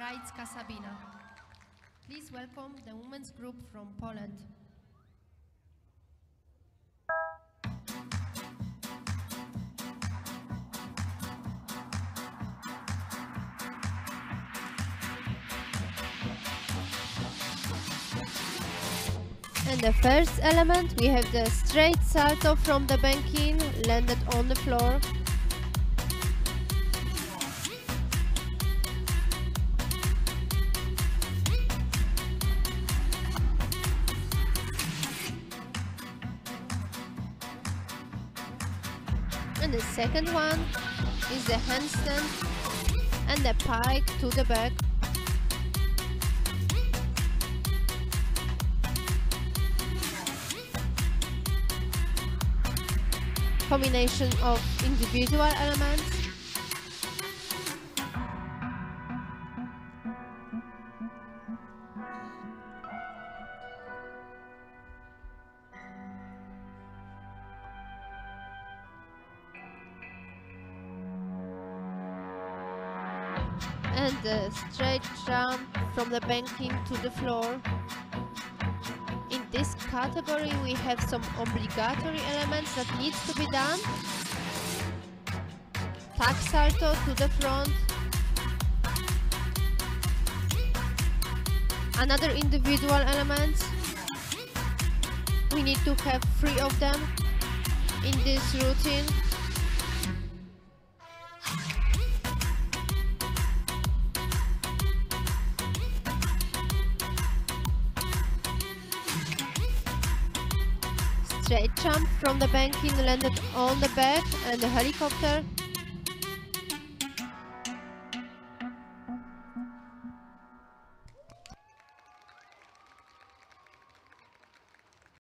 Rajcka Sabina. Please welcome the women's group from Poland. And the first element, we have the straight salto from the banking, landed on the floor. And the second one is the handstand and the pike to the back. Combination of individual elements. And the straight jump from the banking to the floor. In this category we have some obligatory elements that needs to be done. Tack salto to the front. Another individual element. We need to have 3 of them in this routine. Straight jump from the banking, landed on the back and the helicopter.